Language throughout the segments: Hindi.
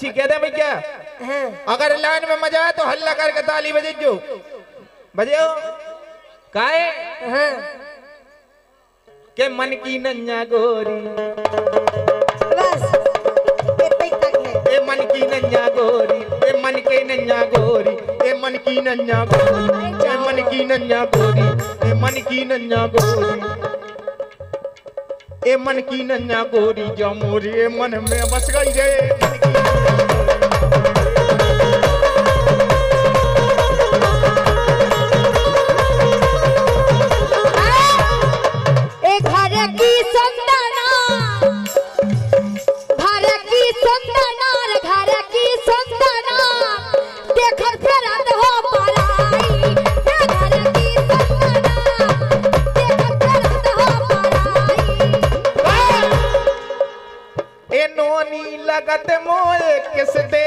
अच्छी कह दे भैया। अगर लाइन में मजा आए तो हल्ला करके ताली बजे जो बजे हो काहे के मन की नन्या गोरी बस इतना ही तक है। ए मन की नन्या गोरी ए मन के नन्या गोरी ए मन की नन्या गोरी ए मन की नन्या गोरी ए मन की नन्या गोरी ए मन की नन्या गोरी जो मोरे मन में बस गई रे। लगत मोए किस दे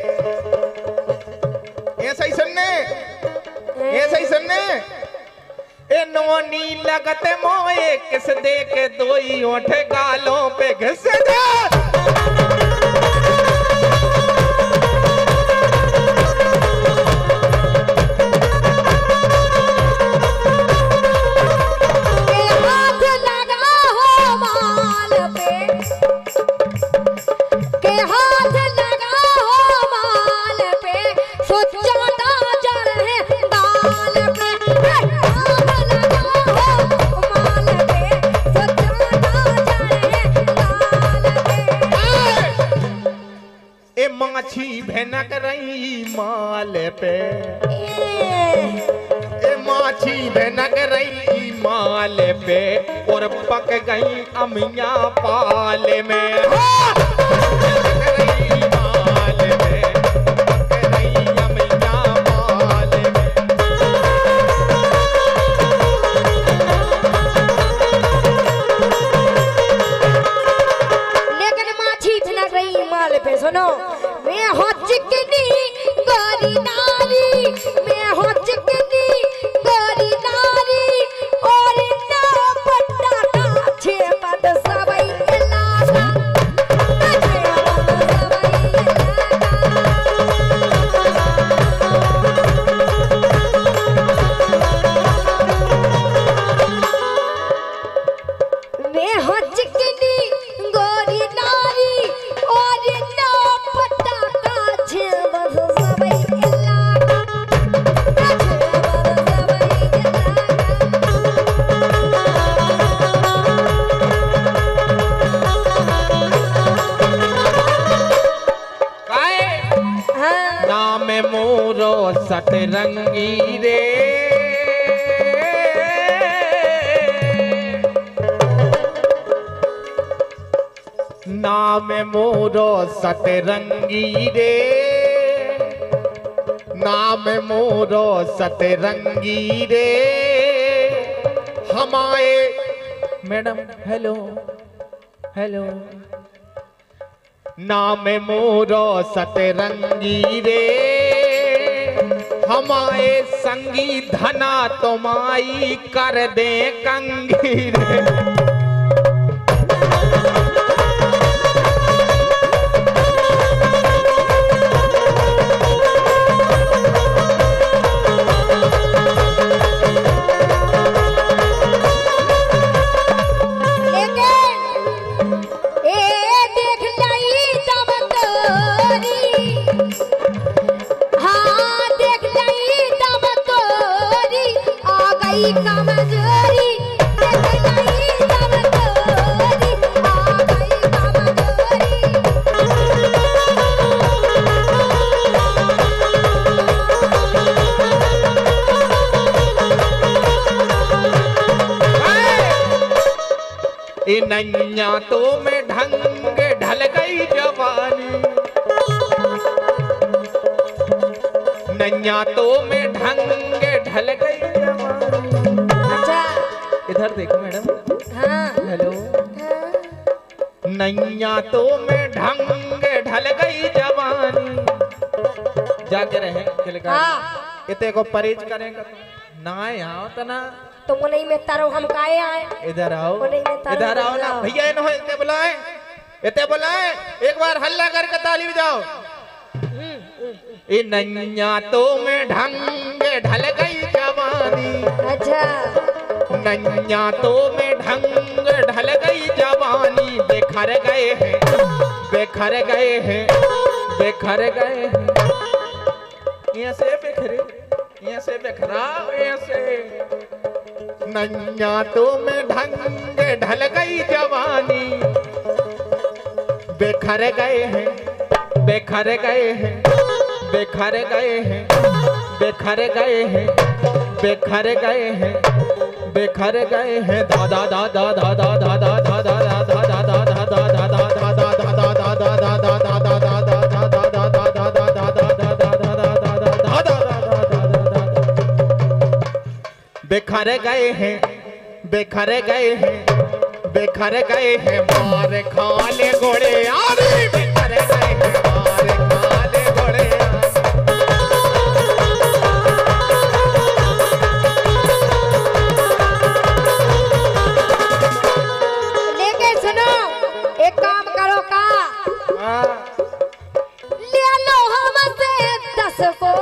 ऐसा ही सुनने ऐसा ही सुनने ए नोनी लगत मोए किस दे के दो ही ओठ गालों पे घिस दे। माछी भनक रही माल पे ए माछी भनक रही माल पे और पक गई अमिया पाल में। सुनो मैं हो चिकनी गोरी नारी मैं हो चिकनी गोरी नारी और ना पट्टा का छे पद सबई इलाका मैं हो चिकनी गोरी नारी और सतरंगी रे नाम मोरो सतरंगी रे नाम मोरो सतरंगी रे हमारे मैडम हेलो हेलो नाम मोरो सतरंगी रे हमारे संगी धना तुम्हारी कर दे कंगी रे। नैया तो में ढंग ढल गई जवानी नैया तो में ढंग ढल गई जवानी। अच्छा इधर देखो मैडम। हाँ हेलो हाँ। नैया तो में ढंग ढल गई जवानी जाके रहे हाँ। इतने को परहेज करेंगे ना यहाँ तो ना तो वो नहीं में तारो हम काहे आए इधर आओ इधर आओ ना भैया इन्होंने बुलाए इतने बुलाए एक बार हल्ला करके ताली बजाओ। ये नैया तो में ढंग ढल गई जवानी। अच्छा नैया तो में ढंग ढल गई जवानी। बेखर गए हैं बेखर गए हैं बेखर गए हैं। यहाँ से बिखरे यहाँ से बिखरा यहाँ से। नैया तो में ढंग ढल गई जवानी। बेखर गए हैं बेखर गए हैं बेखर गए हैं बेखर गए हैं बेखर गए हैं बेखर गए हैं। दादा दादा दादा दादा दादा दादा दादा दादा दादा बेखर गए हैं बेखर गए हैं बेखर गए हैं। मार खाले घोड़े आरे बेखर गए हैं मार खाले घोड़े। लेके सुनो एक काम करो का ले लो हमसे 10 को।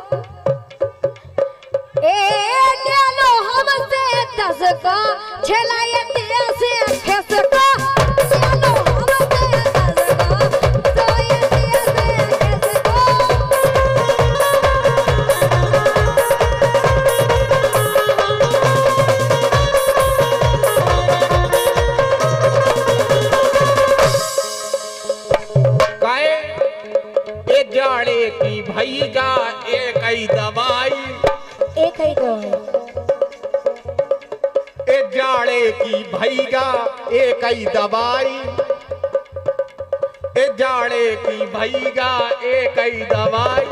ले लो हमसे 10 को छलाए दिया से खेस को। ले लो हमसे 10 को तो ये दिया से खेस को। काए ये जाड़े की भैया एक ही दवाई। एक ही तो है ए जाड़े की भैया एक ही दवाई। ए जाड़े की भैया एक ही दवाई।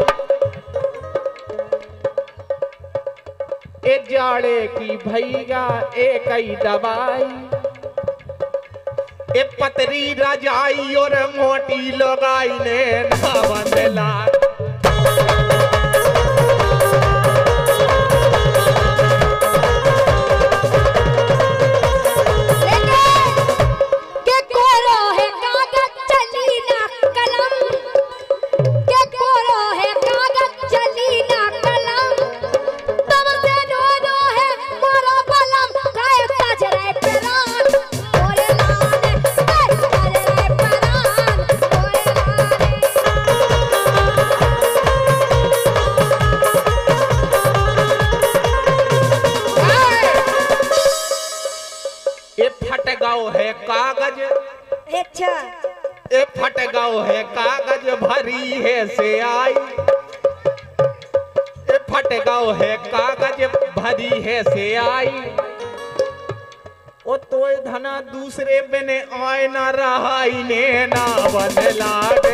ए जाड़े की भैया एक ही दवाई। ए पतरी रजाई और मोटी लगाई ने ना बंदला। है कागज। अच्छा ए फटगांव है कागज भरी है से आई। ए फटगांव है कागज भरी है से आई। ओ तो धना दूसरे बने आए ना रहा ने ना बदला दे।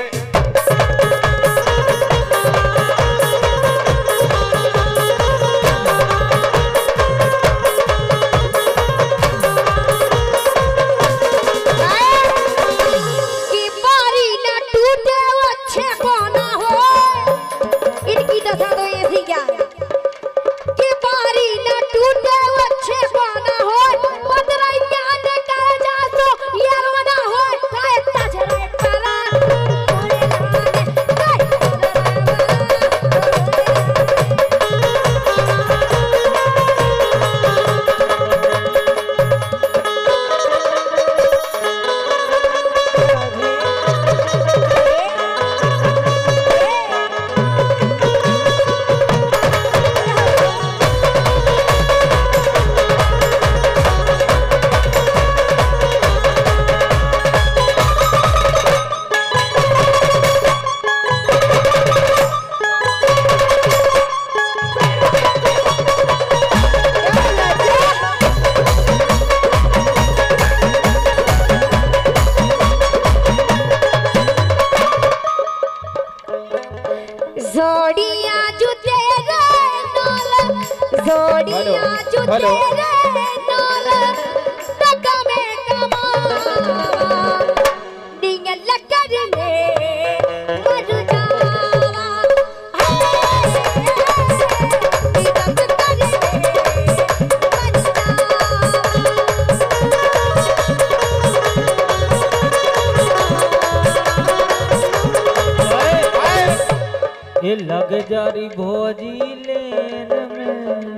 ये लग जारी भोजी लेन में।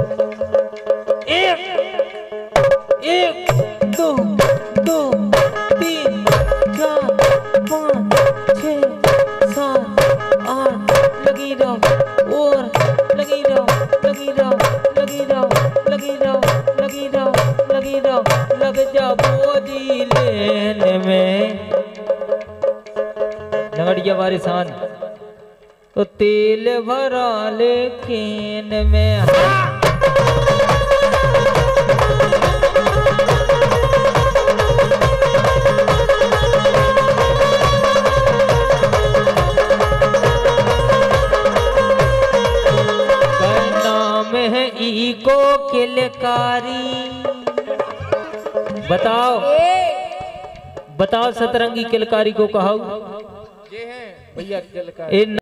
एक दो दो तीन चार पाँच छः सात आठ लगी रहो और लगी रहो लगी रहो लगी रहो लगी रहो लगी रहो लगी रहो लग जा भोजी लेन में। नगड़िया वारिसान तो तेल भरा ले खेन में। नाम है इको किलकारी। बताओ बताओ सतरंगी किलकारी को कहो ये हैं भैया किलकारी।